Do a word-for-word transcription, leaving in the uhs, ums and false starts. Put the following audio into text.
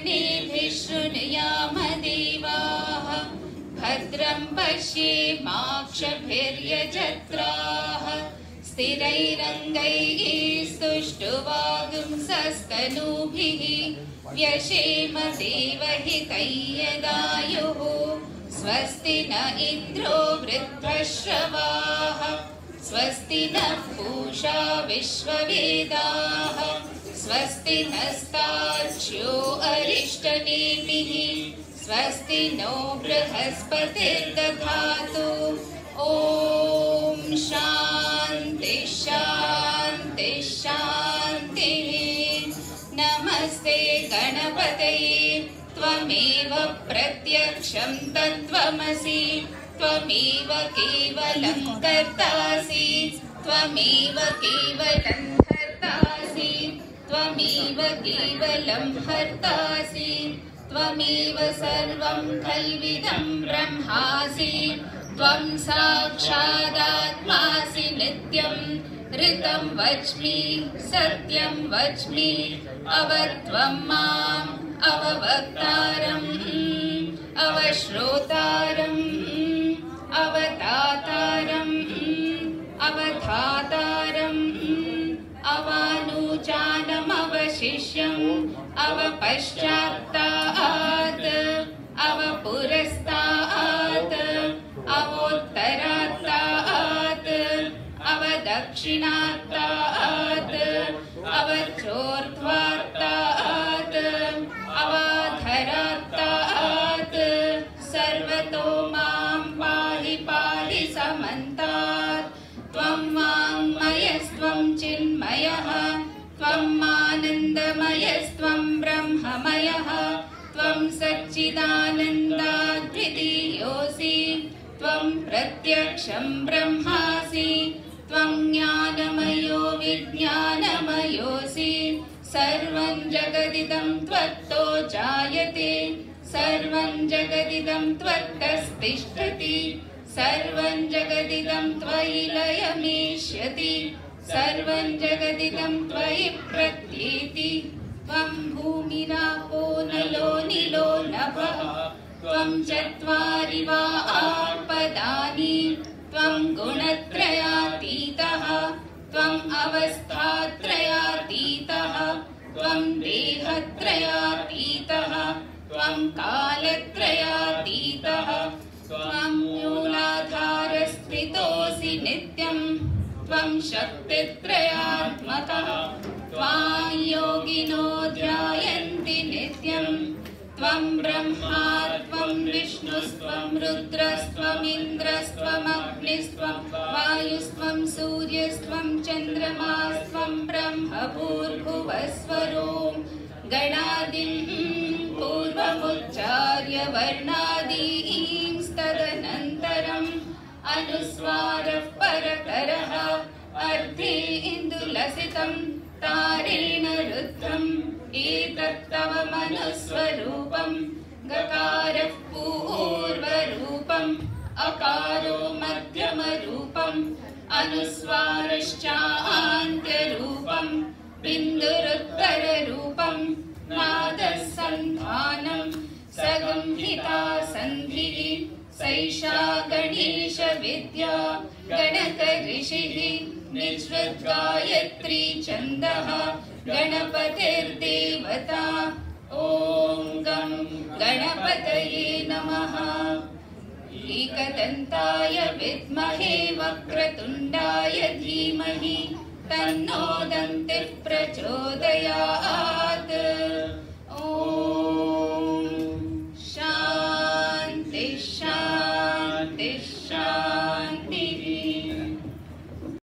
कर्णेभिः शृणुयाम देवाः भद्रं पश्येमाक्षभिर्यजत्राः स्थिरैरङ्गैः स्तुष्टुवागुंसस्तनूभिः व्यशेम देवहितैयदायुः स्वस्ति न इन्द्रो वृद्धश्रवाः स्वस्ति नः पूषा विश्ववेदाः स्वस्ति नस्तार्क्ष्यो अरिष्टनेमिः स्वस्ति नो बृहस्पतिर्दधातु ॐ शान्ति शान्ति शान्तिः। नमस्ते गणपतये त्वमेव प्रत्यक्षं तत्त्वमसि त्वमेव केवलं कर्तासि त्वमेव केवलं हर्तासि त्वमेव केवलं हर्तासि त्वमेव सर्वं खल्विदं ब्रह्मासि त्वं साक्षादात्मासि नित्यं ऋतं वच्मि सत्यं वच्मि अवत्वं माम् अववक्तारम् अवश्रोतारम् अवतातारम् अवधातारम् अवानुचानमवशिष्यम् अवपश्चात्तात् अवपुरस्तात् अवोत्तरात्तात् अवदक्षिणात्तात् अवचोर्ध्वात्तात् अवाधरात्तात् सर्वतो मां पाहि पाहि समन्तात् त्वं वाङ्मयस्त्वं चिन्मयः त्वं आनन्दमयस्त्वं ब्रह्ममयः त्वं सच्चिदानन्दाद्वितीयोऽसि त्वं प्रत्यक्षं ब्रह्मासि त्वं ज्ञानमयो विज्ञानमयोऽसि सर्वं जगदिदं त्वत्तो जायते सर्वं जगदिदं त्वत्तस्तिष्ठति सर्वं जगदिदं त्वयि लयमेष्यति सर्वं जगदिदं त्वयि प्रत्येति त्वं भूमिरापो नलो निलो नभः त्वं चत्वारि वा आपदानि त्वं गुणत्रयातीतः त्वम् अवस्थात्रयातीतः त्वं देहत्रयातीतः त्वं कालत्रयातीतः त्वं मूलाधारस्थितोऽसि नित्यं त्वं शक्तित्रयात्मकः त्वां योगिनो ध्यायन्ति नित्यं त्वं ब्रह्मा त्वं विष्णुस्त्वं रुद्रस्त्वमिन्द्रस्त्वमग्निस्त्वं वायुस्त्वं सूर्यस्त्वं चन्द्रमास्त्वं ब्रह्म भूर्भुवस्वरो गणादिं पूर्वमुच्चार्य वर्णादींस्तदनन्तरम् अनुस्वारः परतरः अर्धे इन्दुलसितं तारेण रुद्धम् एतत्तव मनुस्वरूपं गकारः पूर्वरूपम् अकारो मध्यमरूपम् अनुस्वारश्चान्त्यरूपम् बिन्दुरुत्तररूपम् नादः सन्धानं सगंहिता सन्धिः सैषा गणेशविद्या गणकऋषिः निःसृद्गायत्री छन्दः गणपतिर्देवता ॐ गं गणपतये नमः। एकदन्ताय विद्महे वक्रतुण्डाय धीमहि तन्नो दन्तिः प्रचोदयात्।